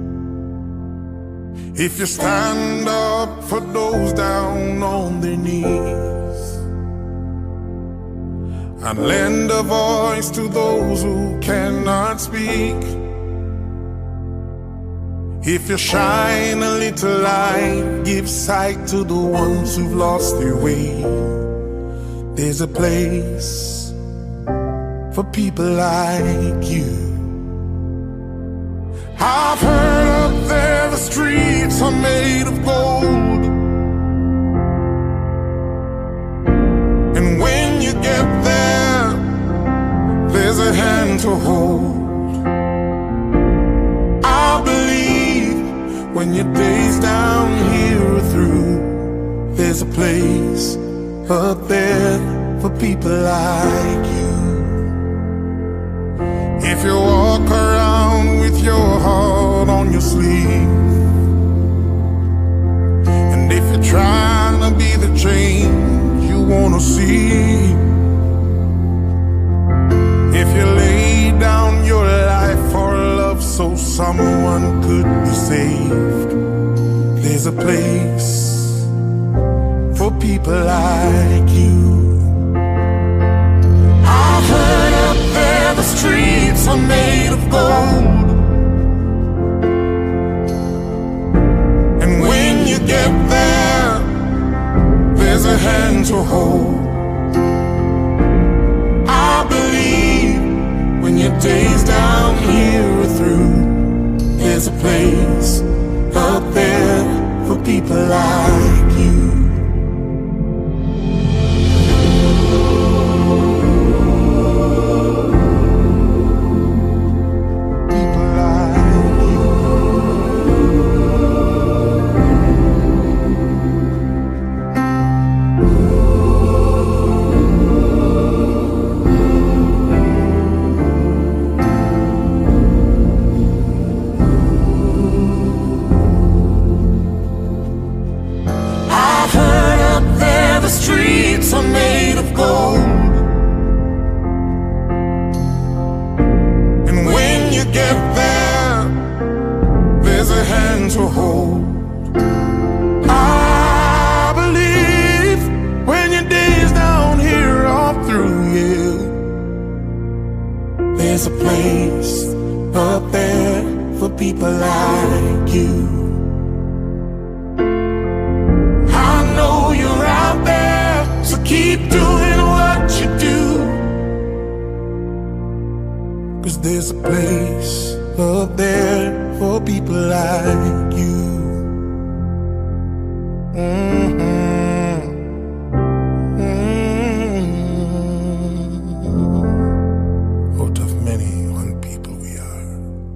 If you stand up for those down on their knees and lend a voice to those who cannot speak, if you shine a little light, give sight to the ones who've lost their way, there's a place for people like you. I've heard up there the streets are made of gold, and when you get there, there's a hand to hold. I believe when your days down here are through, there's a place up there for people like you. If you walk around with your heart on your sleeve, and if you're trying to be the change you wanna see, if you lay down your life for love so someone could be saved, there's a place for people like you. I've heard up there the streets are made of gold, and when you get there, there's a hand to hold. I believe when your days down here are through, there's a place up there for people like you. there's a place up there for people like you. I know you're out there, so keep doing what you do. 'Cause there's a place up there for people like you. Out of many one people we are.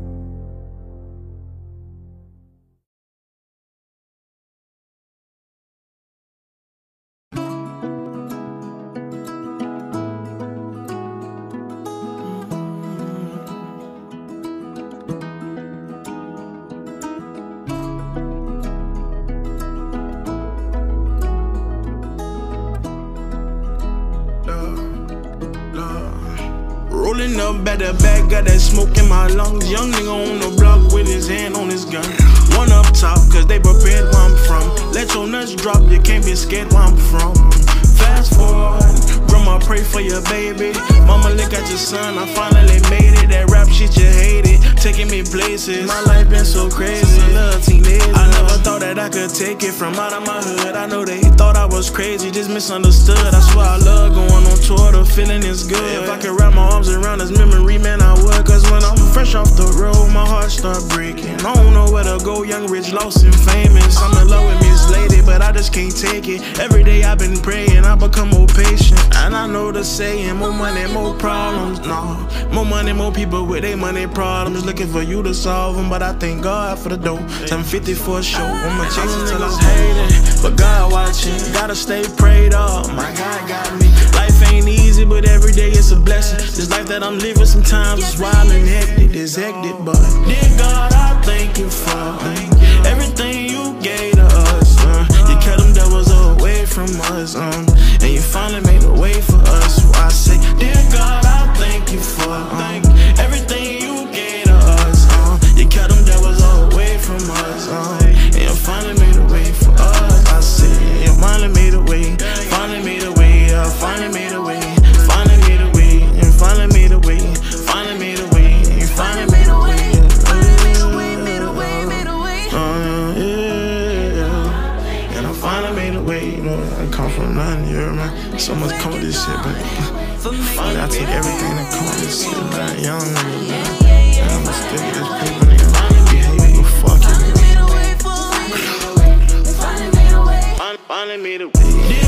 Rolling up at the back, got that smoke in my lungs. Young nigga on the block with his hand on his gun. One up top, cause they prepared where I'm from. Let your nuts drop, you can't be scared where I'm from. Fast forward, grandma pray for your baby. Mama look at your son, I finally made it. That rap shit you hated, taking me places. My life been so crazy, since a little teenager. I never thought that I could take it from out of my hood. I know they thought I was crazy, just misunderstood. I swear I love going on tour, the feeling is good. If I could wrap my arms around this memory, man, I would. Cause when I'm fresh off the road, my heart start breaking. I don't know where to go, young, rich, lost and famous. I'm in love with Miss Lady, but I just can't take it. Every day I've been praying, I become more patient. And I know the saying, more money, more problems. No, more money, more people with their money problems. Looking for you to solve them, but I thank God for the dough. 750 for a show, I'ma chase it till I'm hating. But God watching, gotta stay prayed up. My God got me. Life ain't easy, but every day it's a blessing. This life that I'm living sometimes is wild and hectic, it's hectic. But dear God, I thank you for everything you gave to us. You kept them devils away from us, and you finally made a way for us. So I say, dear God, I thank you for everything you gave to us. You kept them devils away from us, and you finally made a way for us. I say, you finally made a way, finally made a way, finally made a way, finally made a way, and finally made a way, finally made a way, and finally made a way. You know, I come from nothing, you heard me? So much come with this shit, but finally I take everything that come with this shit, man. Young nigga, man. And I'ma stick with this paper, nigga. You hate me, go fuck you, nigga. Finally made a way.